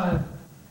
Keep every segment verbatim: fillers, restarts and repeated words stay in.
time.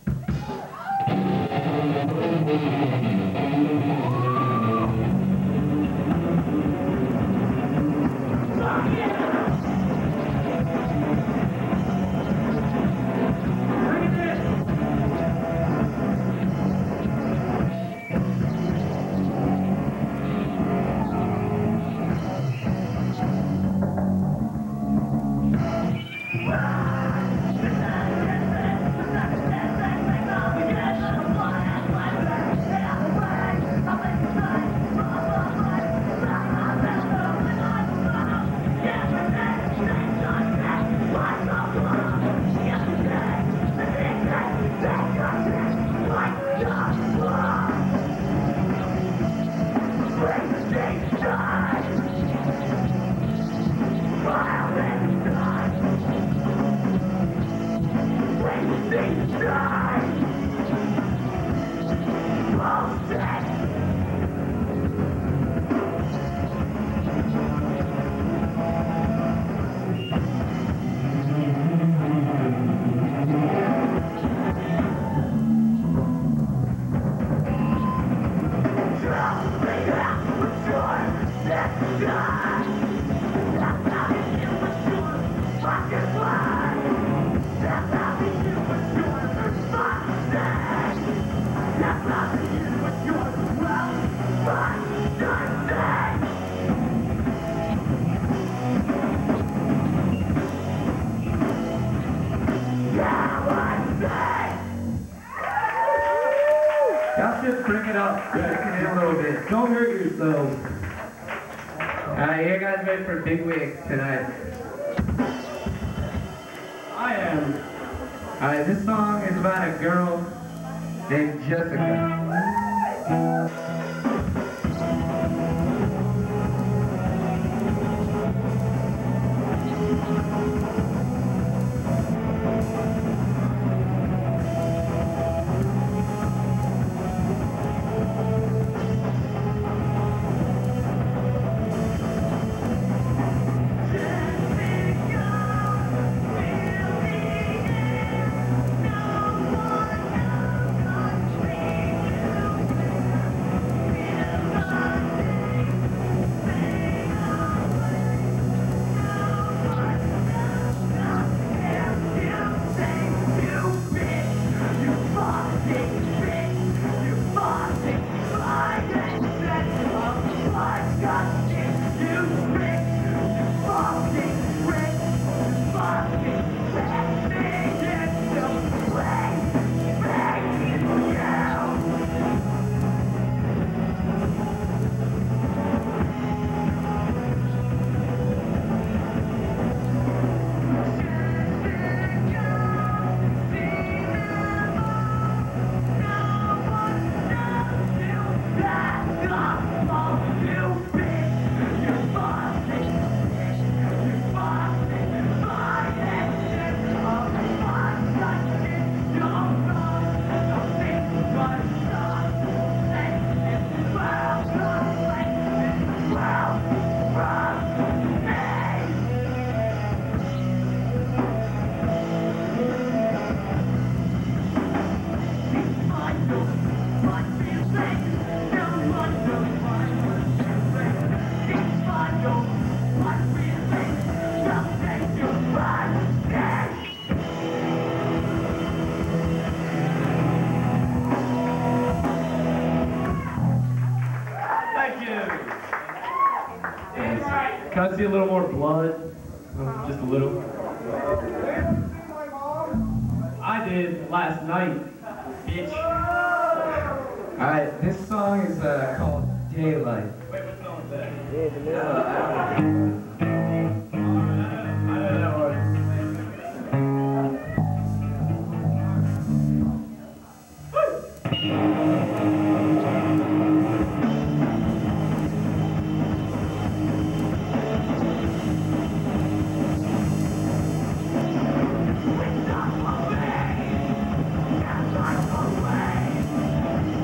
Bring it up, bring it a little bit. Don't hurt yourselves. Alright, you guys ready for Bigwig tonight? I am. Alright, this song is about a girl named Jessica. Can I see a little more blood? Um, just a little. I did last night, bitch. Alright, this song is uh, called Daylight. Wait, what song is that? Uh, I don't know.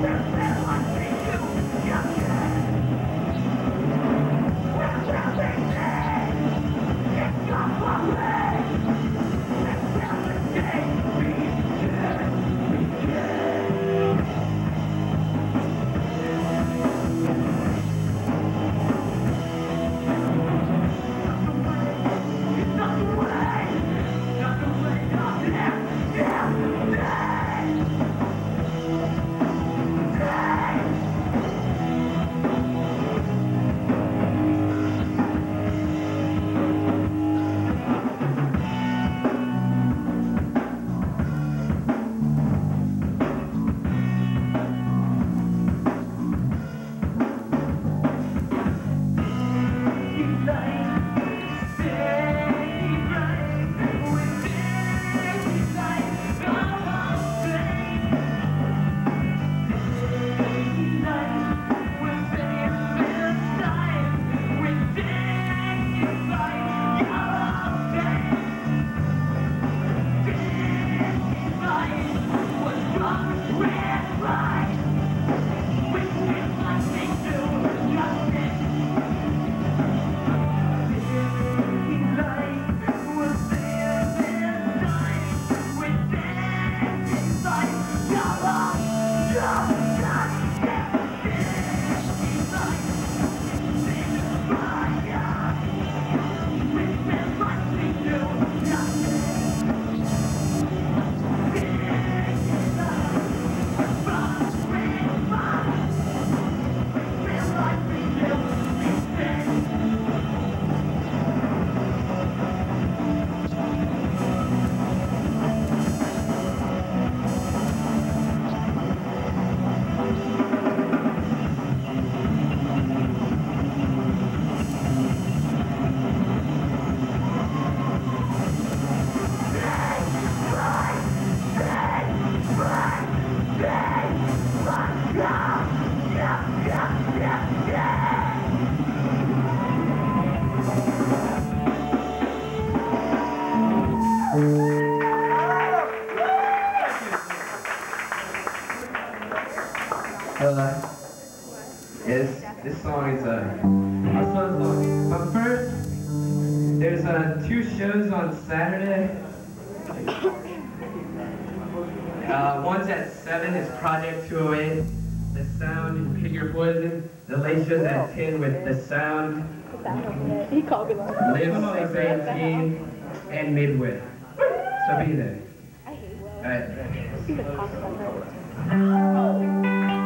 We'll be right back. on Saturday. Uh, one's at seven is Project two oh eight. The Sound is Pick Your Poison. The late show's at ten with The Sound. He called me like Live six eighteen and Midway. So be there. I hate Will. Alright. He was talking about her.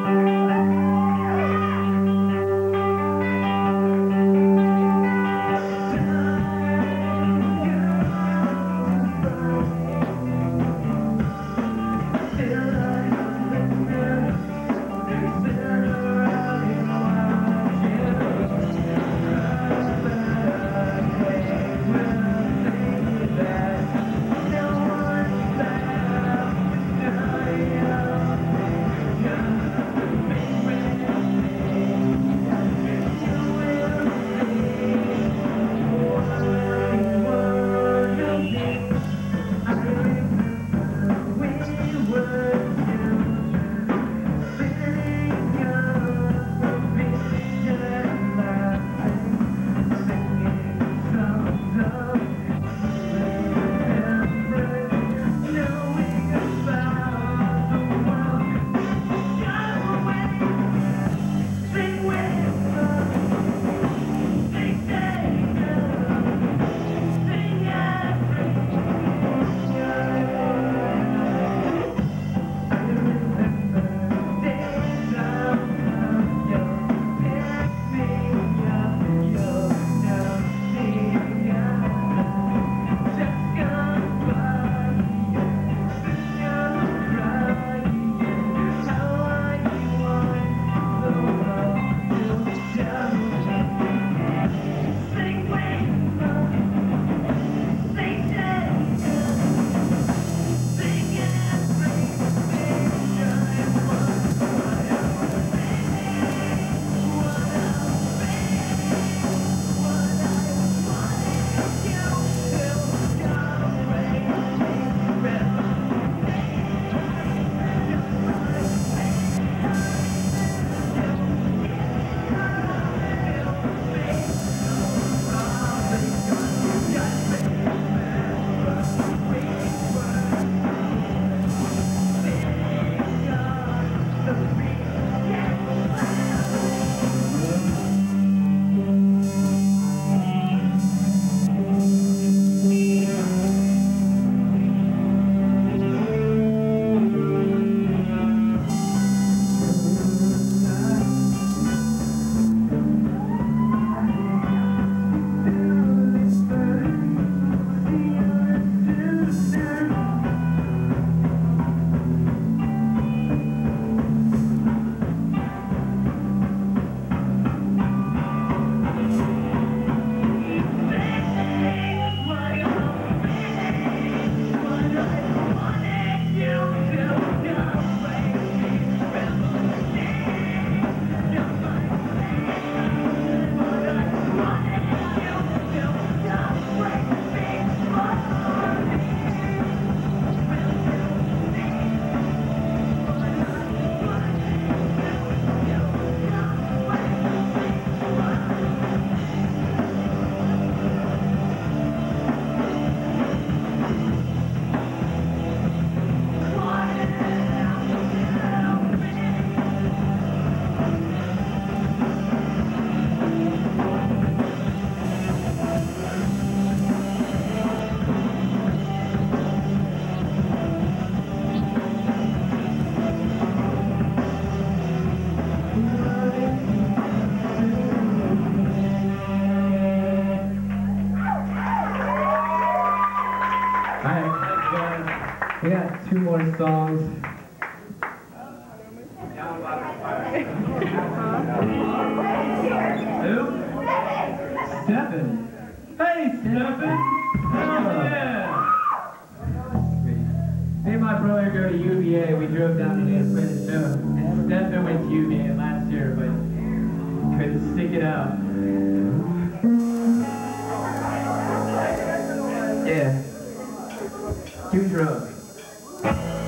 We got two more songs. Who? Stephen. Hey, Stephen. Oh, yeah. Me and my brother go to U V A. We drove down today to play the show. And Stephen went to U V A last year, but couldn't stick it out. Yeah. Too drunk.